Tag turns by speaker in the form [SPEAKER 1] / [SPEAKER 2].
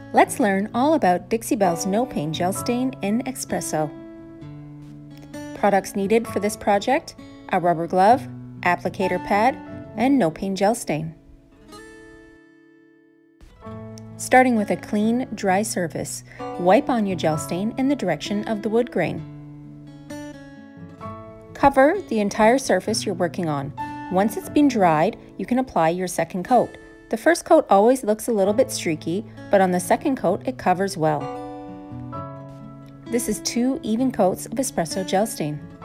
[SPEAKER 1] Let's learn all about Dixie Belle's No Pain Gel Stain in Espresso. Products needed for this project: a rubber glove, applicator pad, and no pain gel stain. Starting with a clean, dry surface, wipe on your gel stain in the direction of the wood grain. Cover the entire surface you're working on. Once it's been dried, you can apply your second coat. The first coat always looks a little bit streaky, but on the second coat it covers well. This is 2 even coats of espresso gel stain.